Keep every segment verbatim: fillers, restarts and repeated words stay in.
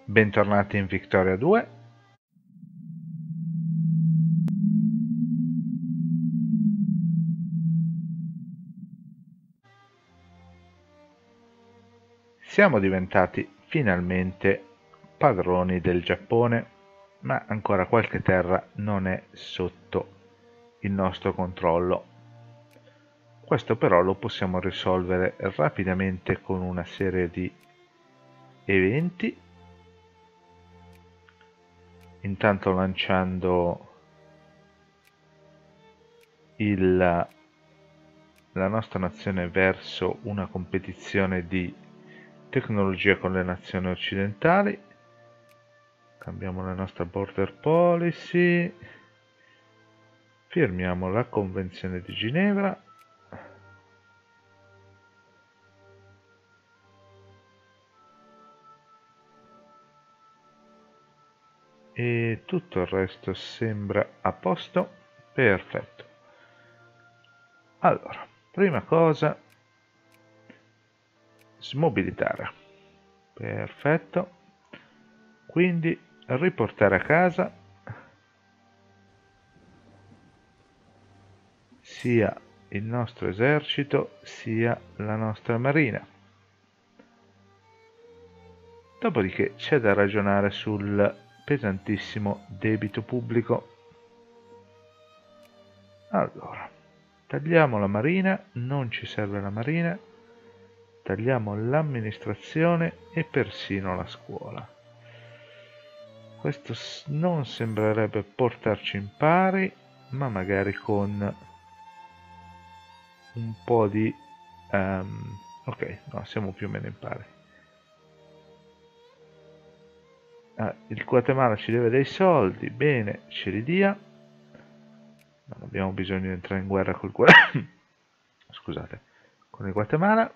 Bentornati in Victoria due. Siamo diventati finalmente padroni del Giappone, ma ancora qualche terra non è sotto il nostro controllo. Questo però lo possiamo risolvere rapidamente con una serie di eventi, intanto lanciando il, la nostra nazione verso una competizione di tecnologia con le nazioni occidentali. Cambiamo la nostra border policy, firmiamo la Convenzione di Ginevra e tutto il resto sembra a posto. Perfetto. Allora, prima cosa, smobilitare. Perfetto. Quindi riportare a casa sia il nostro esercito sia la nostra marina. Dopodiché c'è da ragionare sul pesantissimo debito pubblico. Allora, tagliamo la marina, non ci serve la marina, tagliamo l'amministrazione e persino la scuola. Questo non sembrerebbe portarci in pari, ma magari con un po' di... Um, ok, no, siamo più o meno in pari. Ah, il Guatemala ci deve dei soldi, bene, ce li dia. Non abbiamo bisogno di entrare in guerra col scusate, con il Guatemala.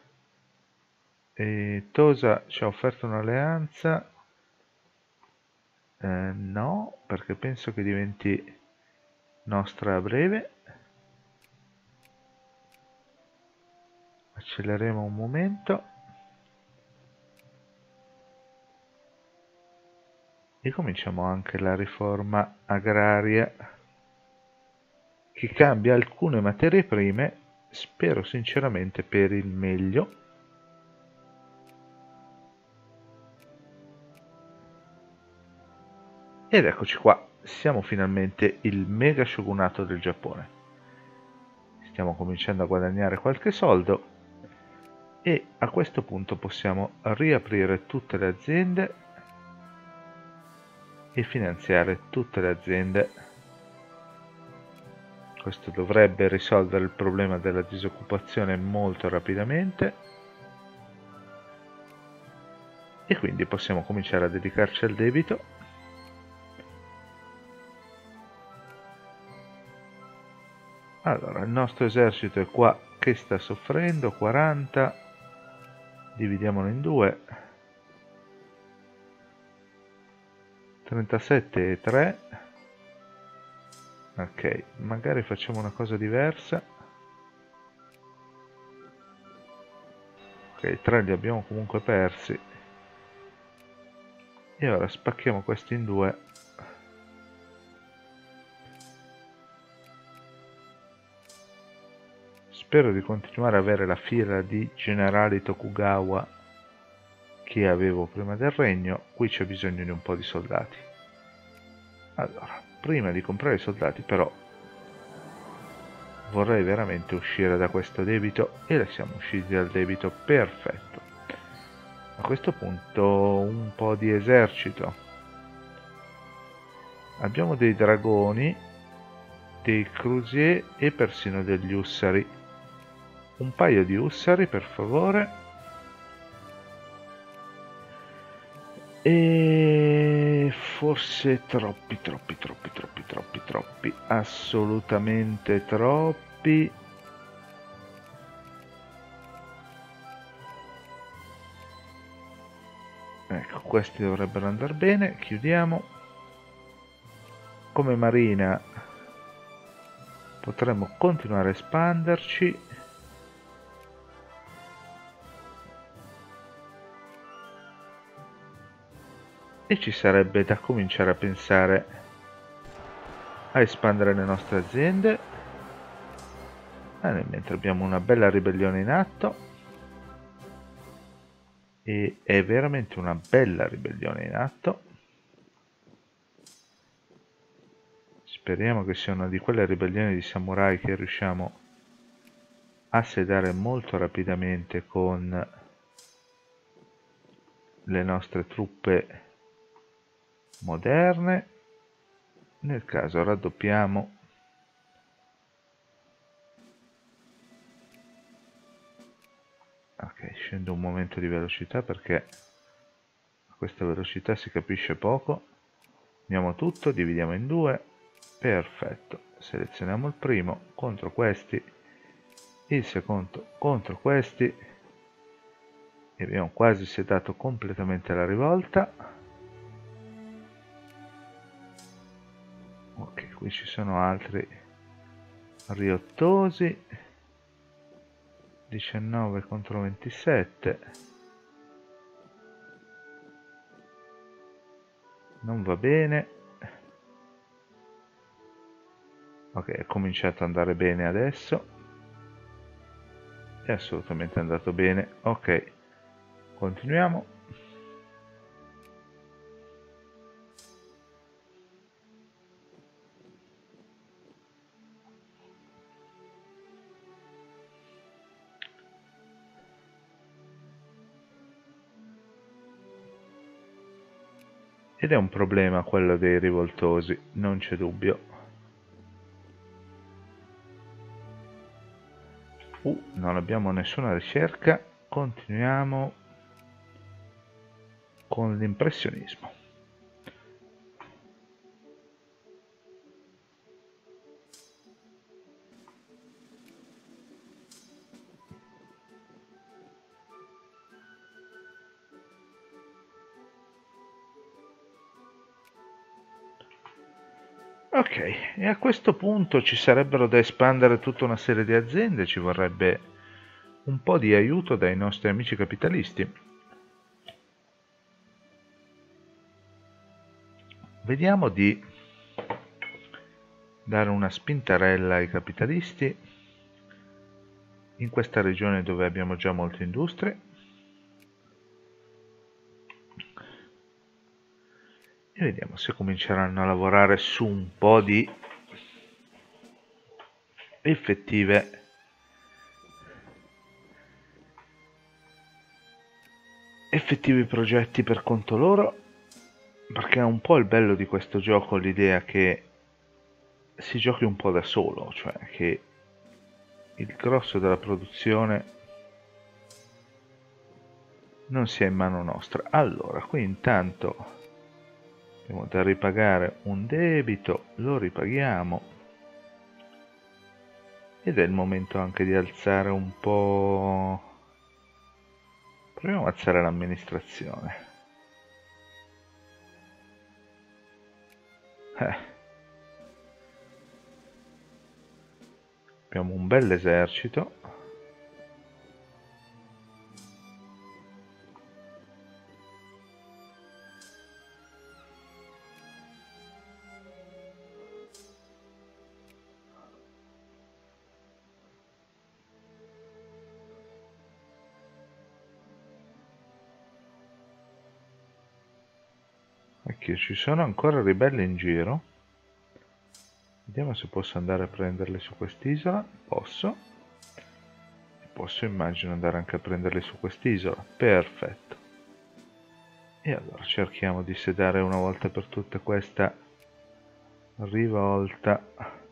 E Tosa ci ha offerto un'alleanza. Eh, no, perché penso che diventi nostra a breve. Acceleriamo un momento. E cominciamo anche la riforma agraria che cambia alcune materie prime, spero sinceramente per il meglio. Ed eccoci qua, siamo finalmente il mega shogunato del Giappone. Stiamo cominciando a guadagnare qualche soldo e a questo punto possiamo riaprire tutte le aziende e finanziare tutte le aziende. Questo dovrebbe risolvere il problema della disoccupazione molto rapidamente e quindi possiamo cominciare a dedicarci al debito. Allora, il nostro esercito è qua che sta soffrendo, quaranta, dividiamolo in due, trentasette e tre. Ok, magari facciamo una cosa diversa. Ok, tre li abbiamo comunque persi. E ora spacchiamo questi in due. Spero di continuare ad avere la fila di generali Tokugawa che avevo prima del regno. Qui c'è bisogno di un po' di soldati. Allora, prima di comprare i soldati però vorrei veramente uscire da questo debito e siamo usciti dal debito, perfetto. A questo punto un po' di esercito. Abbiamo dei dragoni, dei crucier e persino degli ussari. Un paio di ussari per favore. E forse troppi, troppi, troppi, troppi, troppi, troppi, assolutamente troppi. Ecco, questi dovrebbero andare bene, chiudiamo. Come marina potremmo continuare a espanderci. e ci sarebbe da cominciare a pensare a espandere le nostre aziende. Eh, mentre abbiamo una bella ribellione in atto, e è veramente una bella ribellione in atto. Speriamo che sia una di quelle ribellioni di samurai che riusciamo a sedare molto rapidamente con le nostre truppe moderne. Nel caso raddoppiamo ok, scendo un momento di velocità perché a questa velocità si capisce poco. Uniamo tutto, dividiamo in due, perfetto, selezioniamo il primo contro questi, il secondo contro questi e abbiamo quasi setato completamente la rivolta. Ok, qui ci sono altri riottosi, diciannove contro ventisette, non va bene. Ok, è cominciato ad andare bene adesso, è assolutamente andato bene. Ok, continuiamo. Ed è un problema quello dei rivoltosi, non c'è dubbio. Uh, non abbiamo nessuna ricerca, continuiamo con l'impressionismo. Ok, e a questo punto ci sarebbero da espandere tutta una serie di aziende, ci vorrebbe un po' di aiuto dai nostri amici capitalisti. Vediamo di dare una spintarella ai capitalisti in questa regione dove abbiamo già molte industrie. E vediamo se cominceranno a lavorare su un po' di effettive effettivi progetti per conto loro, perché è un po' il bello di questo gioco l'idea che si giochi un po' da solo, cioè che il grosso della produzione non sia in mano nostra. Allora, qui intanto abbiamo da ripagare un debito, lo ripaghiamo ed è il momento anche di alzare un po'. Proviamo ad alzare l'amministrazione. Eh. Abbiamo un bel esercito. Ecco, ci sono ancora ribelli in giro. Vediamo se posso andare a prenderli su quest'isola. Posso. Posso, immagino, andare anche a prenderli su quest'isola. Perfetto. E allora cerchiamo di sedare una volta per tutte questa rivolta.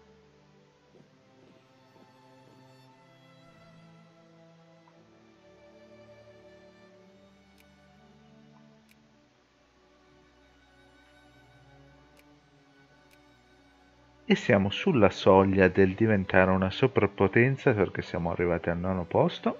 E siamo sulla soglia del diventare una sopravpotenza perché siamo arrivati al nono posto.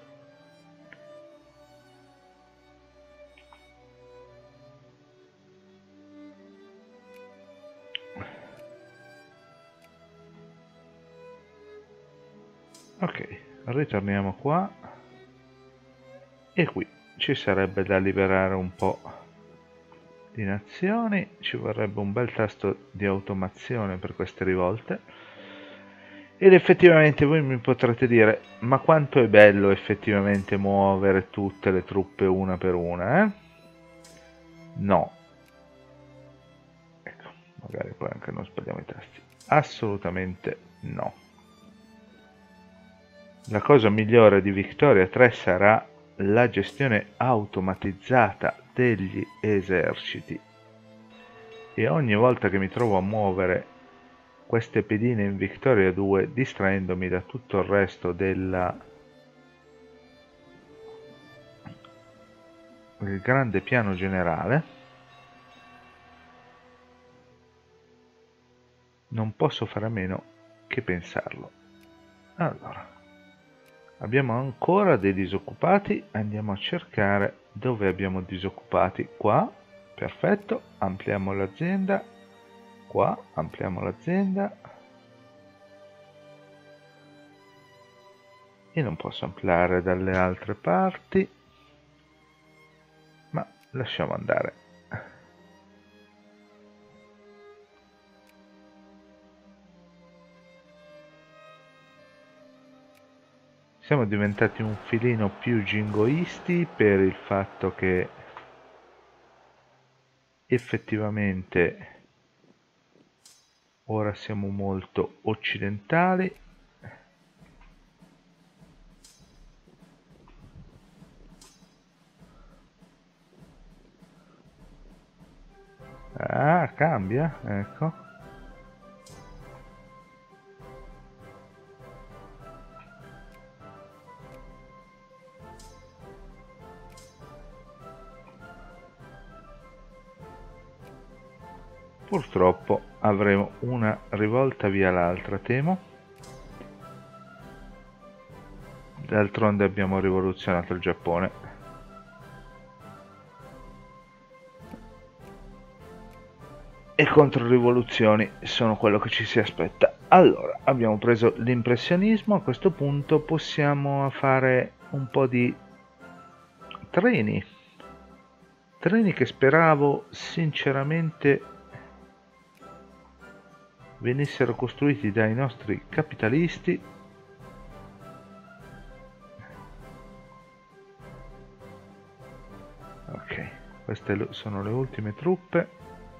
Ok, ritorniamo qua e qui ci sarebbe da liberare un po' in azioni, ci vorrebbe un bel tasto di automazione per queste rivolte. Ed effettivamente voi mi potrete dire, ma quanto è bello effettivamente muovere tutte le truppe una per una, eh? No. Ecco, magari poi anche non sbagliamo i tasti. Assolutamente no. La cosa migliore di Victoria tre sarà la gestione automatizzata degli eserciti. E ogni volta che mi trovo a muovere queste pedine in Victoria due, distraendomi da tutto il resto della del grande piano generale, non posso fare a meno che pensarlo. Allora, abbiamo ancora dei disoccupati, andiamo a cercare dove abbiamo disoccupati. Qua, perfetto, ampliamo l'azienda, qua ampliamo l'azienda, e non posso ampliare dalle altre parti, ma lasciamo andare. Siamo diventati un filino più jingoisti per il fatto che effettivamente ora siamo molto occidentali. Ah, cambia, ecco. Purtroppo avremo una rivolta via l'altra, temo. D'altronde abbiamo rivoluzionato il Giappone. E controrivoluzioni sono quello che ci si aspetta. Allora, abbiamo preso l'impressionismo, a questo punto possiamo fare un po' di treni. Treni che speravo sinceramente venissero costruiti dai nostri capitalisti. Ok, queste sono le ultime truppe.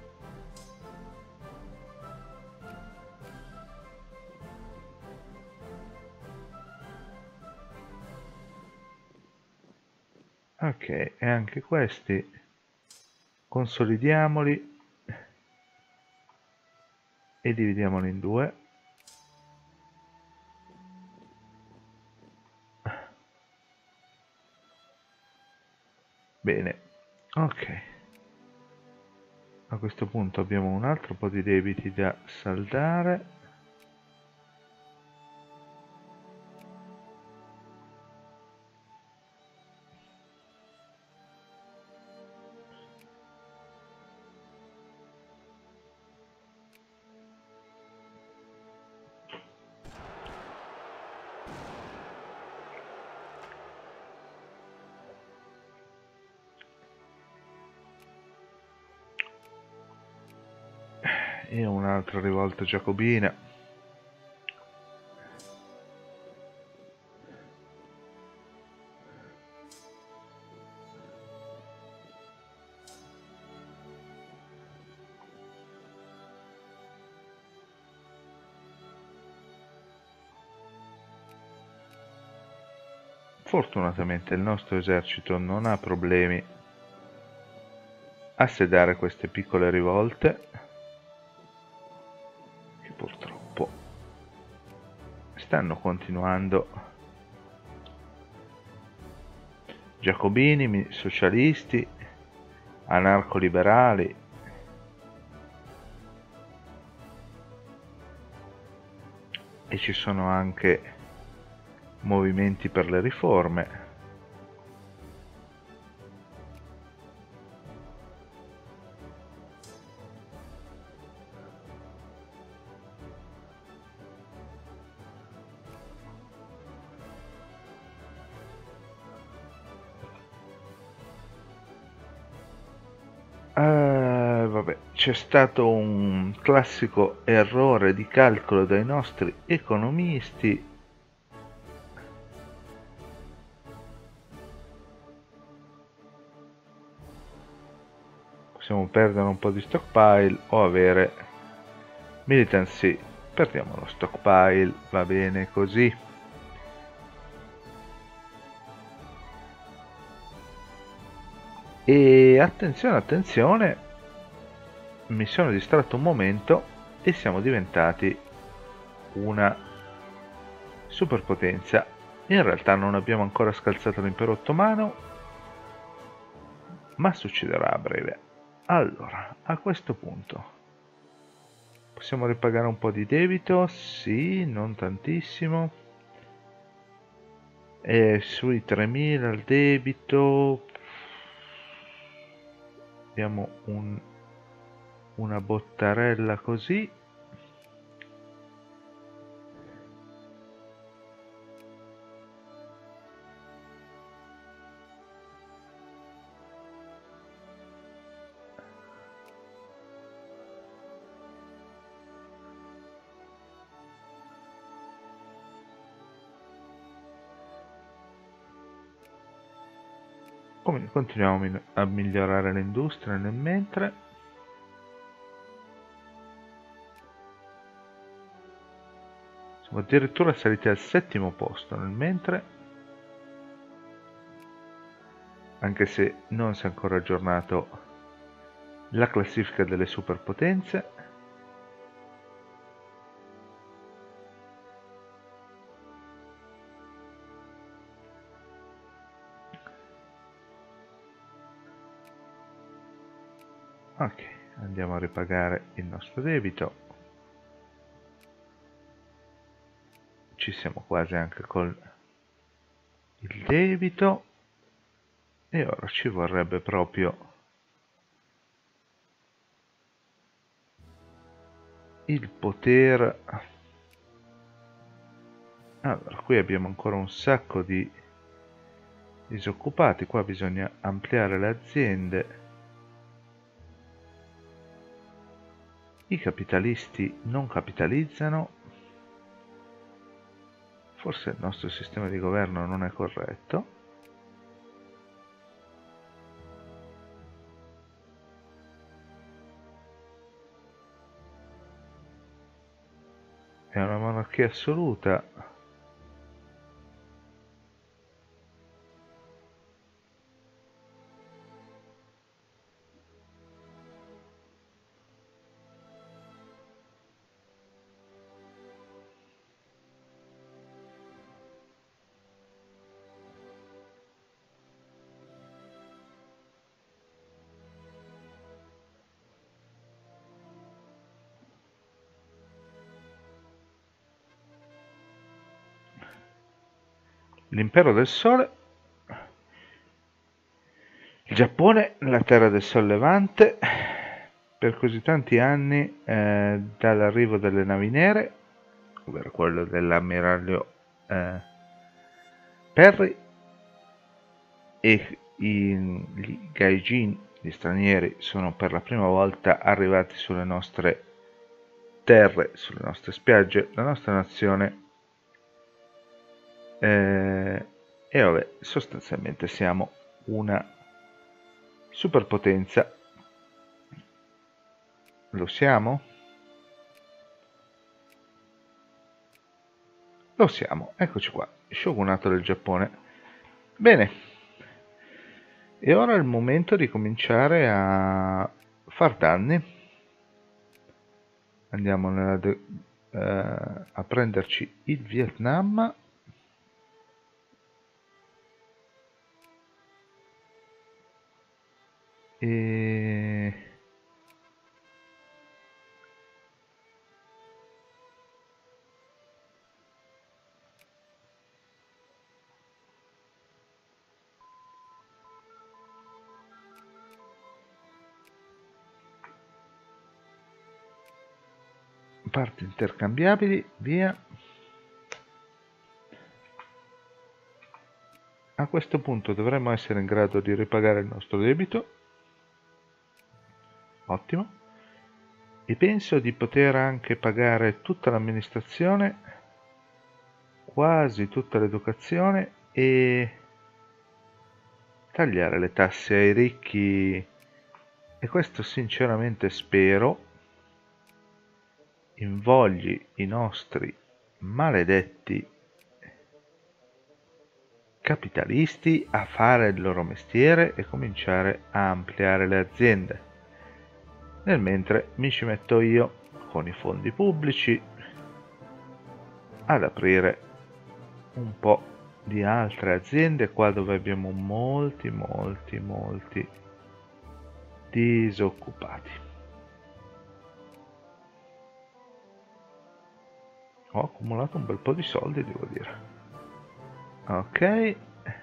Ok, e anche questi consolidiamoli e dividiamoli in due. Bene, ok. A questo punto abbiamo un altro po' di debiti da saldare. E un'altra rivolta giacobina. Fortunatamente il nostro esercito non ha problemi a sedare queste piccole rivolte, che purtroppo stanno continuando. Giacobini, socialisti, anarco-liberali, e ci sono anche movimenti per le riforme. Uh, c'è stato un classico errore di calcolo dai nostri economisti. Possiamo perdere un po' di stockpile o avere militancy. Perdiamo lo stockpile, va bene così. E attenzione, attenzione, mi sono distratto un momento e siamo diventati una superpotenza. In realtà non abbiamo ancora scalzato l'impero ottomano, ma succederà a breve. Allora, a questo punto possiamo ripagare un po' di debito? Sì, non tantissimo. E sui tremila il debito abbiamo un, una bottarella così. Continuiamo a migliorare l'industria nel mentre. Siamo addirittura saliti al settimo posto nel mentre, anche se non si è ancora aggiornato la classifica delle superpotenze. Ok, andiamo a ripagare il nostro debito. Ci siamo quasi anche con il debito e ora ci vorrebbe proprio il poter. Allora, qui abbiamo ancora un sacco di disoccupati, qua bisogna ampliare le aziende. I capitalisti non capitalizzano. Forse il nostro sistema di governo non è corretto. È una monarchia assoluta. L'impero del sole. Il Giappone, la terra del sollevante, per così tanti anni eh, dall'arrivo delle navi nere, ovvero quello dell'ammiraglio eh, Perry, e i, gli gaijin, gli stranieri, sono per la prima volta arrivati sulle nostre terre, sulle nostre spiagge, la nostra nazione. Eh, e vabbè, sostanzialmente siamo una superpotenza. Lo siamo? Lo siamo, eccoci qua, shogunato del Giappone. Bene, e ora è il momento di cominciare a far danni. Andiamo nella de- eh, a prenderci il Vietnam. E parti intercambiabili, via. A questo punto dovremmo essere in grado di ripagare il nostro debito. Ottimo. e penso di poter anche pagare tutta l'amministrazione, quasi tutta l'educazione e tagliare le tasse ai ricchi, e questo sinceramente spero invogli i nostri maledetti capitalisti a fare il loro mestiere e cominciare a ampliare le aziende. Nel mentre mi ci metto io con i fondi pubblici ad aprire un po' di altre aziende qua dove abbiamo molti molti molti disoccupati. Ho accumulato un bel po' di soldi, devo dire. Ok,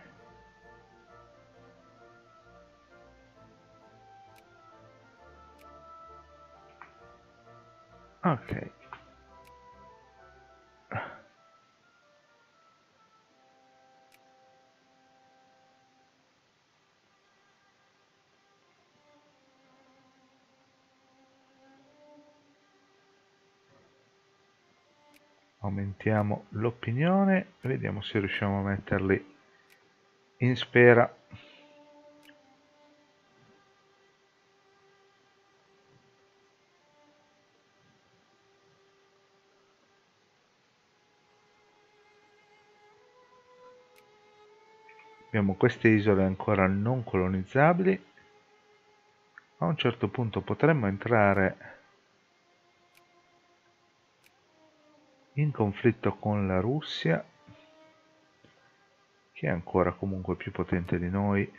ok, aumentiamo l'opinione e vediamo se riusciamo a metterli in sfera. Abbiamo queste isole ancora non colonizzabili. A un certo punto potremmo entrare in conflitto con la Russia, che è ancora comunque più potente di noi.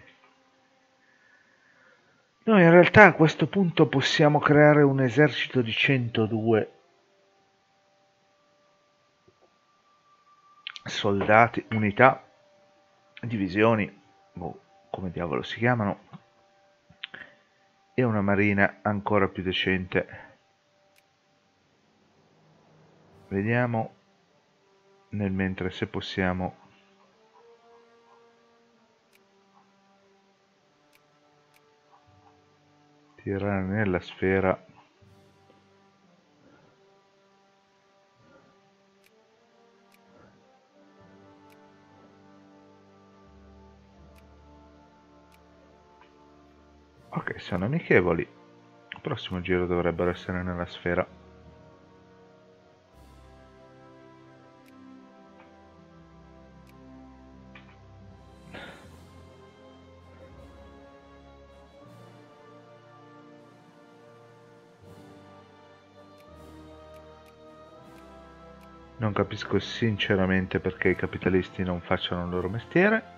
Noi in realtà a questo punto possiamo creare un esercito di centodue soldati, unità, divisioni, boh, come diavolo si chiamano, e una marina ancora più decente. Vediamo nel mentre se possiamo tirare nella sfera ok, sono amichevoli. Il prossimo giro dovrebbero essere nella sfera. Non capisco sinceramente perché i capitalisti non facciano il loro mestiere.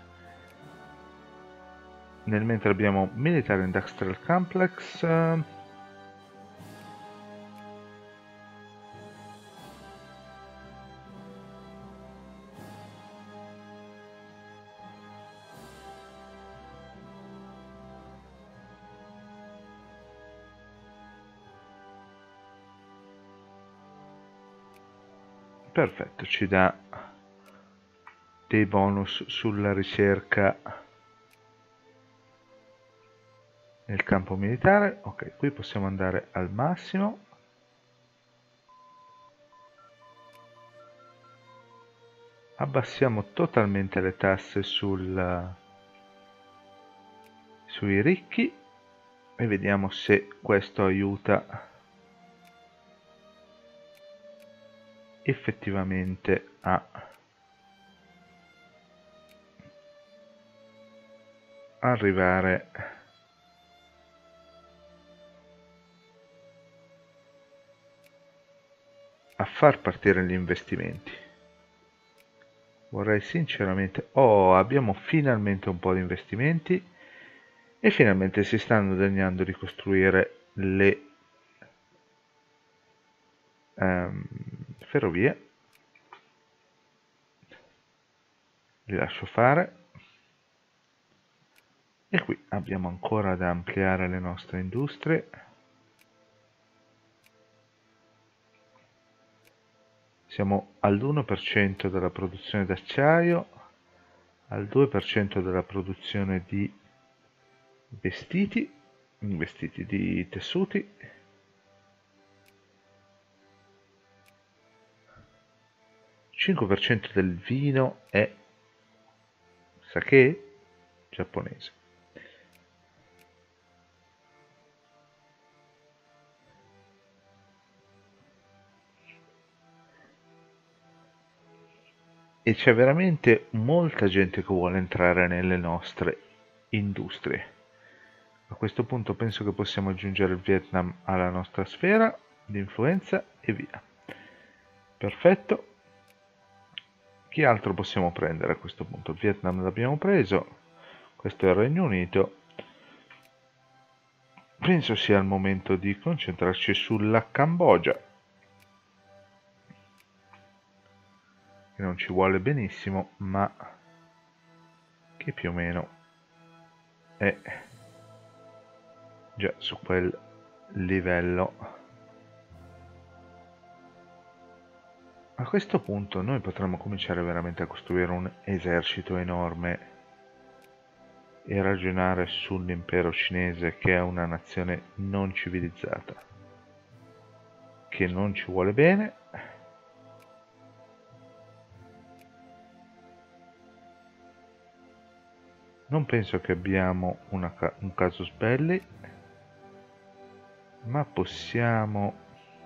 Nel mentre abbiamo Military Industrial Complex. Perfetto, ci dà dei bonus sulla ricerca nel campo militare. Ok, qui possiamo andare al massimo. Abbassiamo totalmente le tasse sul, sui ricchi e vediamo se questo aiuta effettivamente a arrivare a far partire gli investimenti. Vorrei sinceramente... Oh, abbiamo finalmente un po' di investimenti e finalmente si stanno degnando di costruire le um, ferrovie. Li lascio fare. E qui abbiamo ancora da ampliare le nostre industrie. Siamo all'uno per cento della produzione d'acciaio, al due per cento della produzione di vestiti, vestiti di tessuti. cinque per cento del vino è sake giapponese. E c'è veramente molta gente che vuole entrare nelle nostre industrie. A questo punto penso che possiamo aggiungere il Vietnam alla nostra sfera di influenza e via. Perfetto. Chi altro possiamo prendere a questo punto? Il Vietnam l'abbiamo preso, questo è il Regno Unito. Penso sia il momento di concentrarci sulla Cambogia, che non ci vuole benissimo, ma che più o meno è già su quel livello. A questo punto noi potremmo cominciare veramente a costruire un esercito enorme e ragionare sull'impero cinese, che è una nazione non civilizzata, che non ci vuole bene. Non penso che abbiamo una, un casus belli, ma possiamo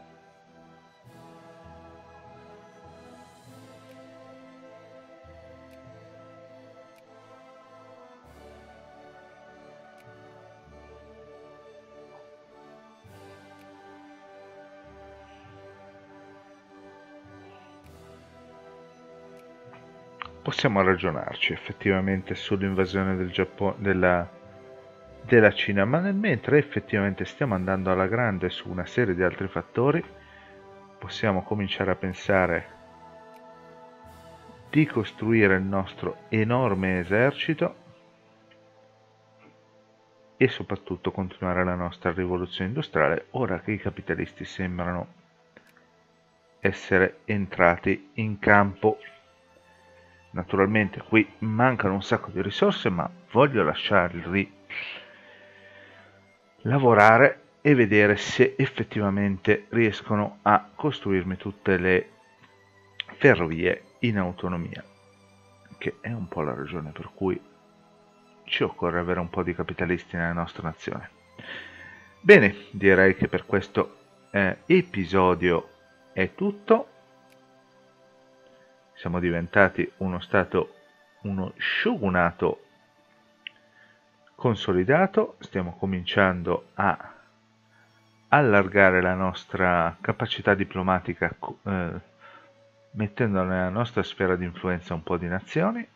possiamo ragionarci effettivamente sull'invasione del Giappone, della, della Cina, ma nel mentre effettivamente stiamo andando alla grande su una serie di altri fattori, possiamo cominciare a pensare di costruire il nostro enorme esercito e soprattutto continuare la nostra rivoluzione industriale, ora che i capitalisti sembrano essere entrati in campo. Naturalmente qui mancano un sacco di risorse, ma voglio lasciarli lavorare e vedere se effettivamente riescono a costruirmi tutte le ferrovie in autonomia, che è un po' la ragione per cui ci occorre avere un po' di capitalisti nella nostra nazione. Bene, direi che per questo eh, episodio è tutto. Siamo diventati uno stato, uno shogunato consolidato, stiamo cominciando a allargare la nostra capacità diplomatica eh, mettendo nella nostra sfera di influenza un po' di nazioni,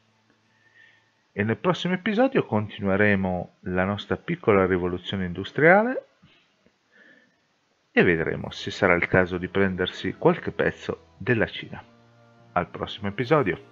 e nel prossimo episodio continueremo la nostra piccola rivoluzione industriale e vedremo se sarà il caso di prendersi qualche pezzo della Cina. Al prossimo episodio.